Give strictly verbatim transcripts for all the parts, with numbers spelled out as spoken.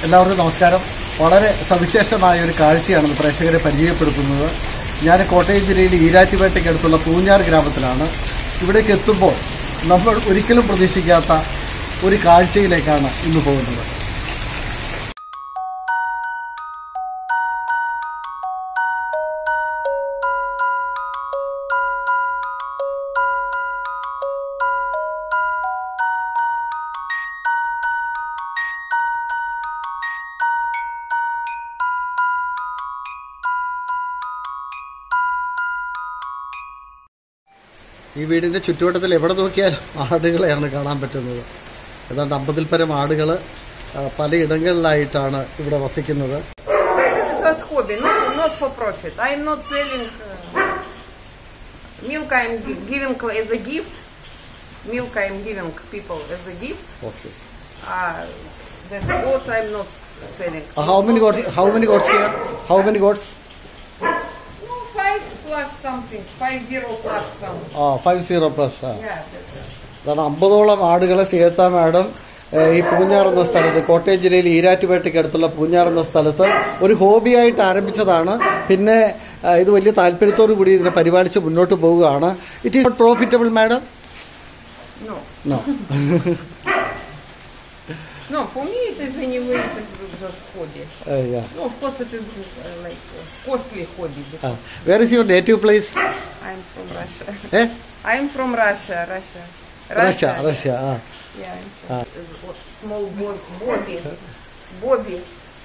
എല്ലാവർക്കും നമസ്കാരം. വളരെ സവിശേഷമായ ഒരു കാഴ്ചയാണ് പ്രേക്ഷകരെ പരിചയപ്പെടുത്തുന്നത്. ഞാൻ കോട്ടയം ജില്ലയിൽ ഈരാറ്റുപേട്ടയ്ക്കടുത്തുള്ള പൂഞ്ഞാർ ഗ്രാമത്തിലാണ്. ഇവിടേക്ക് എത്തുമ്പോൾ നമ്മൾ ഒരിക്കലും പ്രതീക്ഷിക്കാത്ത ഒരു കാഴ്ചയിലേക്കാണ് ഇന്ന് പോകുന്നത്. ഈ വീടിൻ്റെ ചുറ്റുവട്ടത്തിൽ എവിടെ നോക്കിയാലും ആടുകളെയാണ് കാണാൻ പറ്റുന്നത്. ഏതാണ്ട് അമ്പതിൽ പരം ആടുകൾ പലയിടങ്ങളിലായിട്ടാണ് ഇവിടെ വസിക്കുന്നത്. How many goats? How many goats here? How many goats? Plus something, five zero plus something. Ah, five zero plus. Yeah. അതാണ് അമ്പതോളം ആടുകളെ സീത മാഡം ഈ പൂഞ്ഞാർ എന്ന സ്ഥലത്ത്, കോട്ടയം ജില്ലയിൽ ഈരാറ്റുപേട്ടയ്ക്കടുത്തുള്ള പൂഞ്ഞാർ എന്ന സ്ഥലത്ത് ഒരു ഹോബിയായിട്ട് ആരംഭിച്ചതാണ്. പിന്നെ ഇത് വലിയ താല്പര്യത്തോടു കൂടി ഇതിനെ പരിപാലിച്ച് മുന്നോട്ട് പോവുകയാണ്. It is not profitable madam? No. No. No, for me it is anyway, it is just hobby. Uh, yeah. No, of course it is uh, like uh, costly hobby. Uh, where is your native place? I am from Russia. Eh? I am from Russia, Russia. Russia, Russia. Russia. Ah. Yeah. Ah. Small boy, Bobby. Bobby.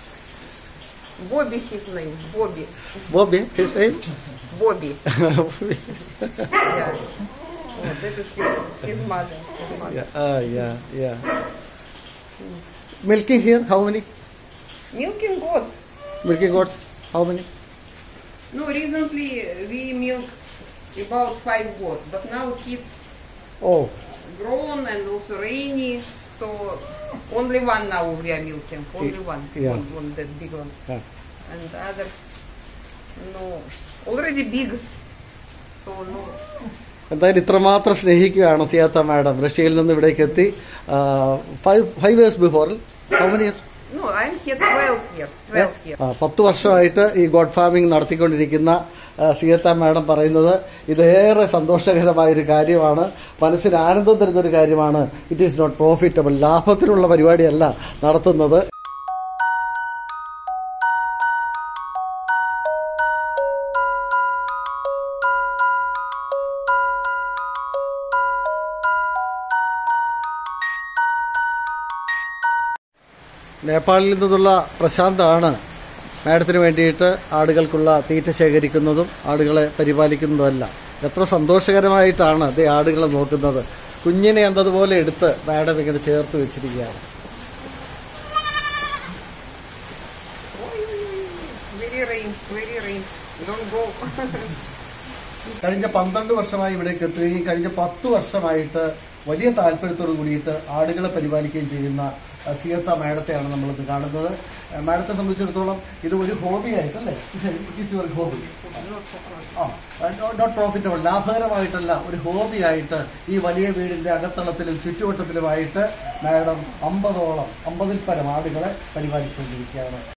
Bobby his name, Bobby. Bobby, his name? Bobby. Yeah. Oh, that is his, his mother. His mother. Yeah. Ah, yeah, yeah. Milking here, how many? Milking goats. Milking goats, how many? No, recently we milk about five goats, but now kids oh. grown and also rainy, so only one now we are milking, only one, yeah. one, one that big one, yeah. and others, no, already big, so no. എന്തായാലും ഇത്രമാത്രം സ്നേഹിക്കുകയാണ് സിയാത്ത madam. റഷ്യയിൽ നിന്ന് ഇവിടേക്ക് എത്തി five five years before. How many years? No, I'm here twelve years. twelve years. പത്ത് വർഷമായിട്ട് ഈ God farming നടത്തിക്കൊണ്ടിരിക്കുന്ന സിയാത്ത മാഡം പറയുന്നത് ഇതേറെ സന്തോഷകരമായൊരു കാര്യമാണ്, മനസ്സിന് ആനന്ദം തരുന്നൊരു കാര്യമാണ്. ഇറ്റ് ഈസ് നോട്ട് പ്രോഫിറ്റബിൾ, ലാഭത്തിനുള്ള പരിപാടിയല്ല നടത്തുന്നത്. നേപ്പാളിൽ നിന്നുള്ള പ്രശാന്താണ് മാഡത്തിന് വേണ്ടിയിട്ട് ആടുകൾക്കുള്ള തീറ്റ ശേഖരിക്കുന്നതും ആടുകളെ പരിപാലിക്കുന്നതുമെല്ലാം. എത്ര സന്തോഷകരമായിട്ടാണ് അതേ ആടുകളെ നോക്കുന്നത്. കുഞ്ഞിനെ എന്നതുപോലെ എടുത്ത് മാഡം ഇങ്ങനെ ചേർത്ത് വെച്ചിരിക്കുകയാണ്. കഴിഞ്ഞ പന്ത്രണ്ട് വർഷമായി ഇവിടേക്ക് എത്തുകയും കഴിഞ്ഞ പത്ത് വർഷമായിട്ട് വലിയ താല്പര്യത്തോടു കൂടിയിട്ട് ആടുകളെ പരിപാലിക്കുകയും ചെയ്യുന്ന സിയത്ത മാഡത്തെയാണ് നമ്മളിത് കാണുന്നത്. മാഡത്തെ സംബന്ധിച്ചിടത്തോളം ഇത് ഒരു ഹോബി ആയിട്ടല്ലേ? It is your hobby. ആ, നോട്ട് പ്രോഫിറ്റബിൾ, ലാഭകരമായിട്ടല്ല, ഒരു ഹോബി ആയിട്ട് ഈ വലിയ വീടിന്റെ അകത്തളത്തിലും ചുറ്റുവട്ടത്തിലുമായിട്ട് മാഡം അമ്പതോളം അമ്പതിൽ പരം ആടുകളെ പരിപാലിച്ചുകൊണ്ടിരിക്കുകയാണ്.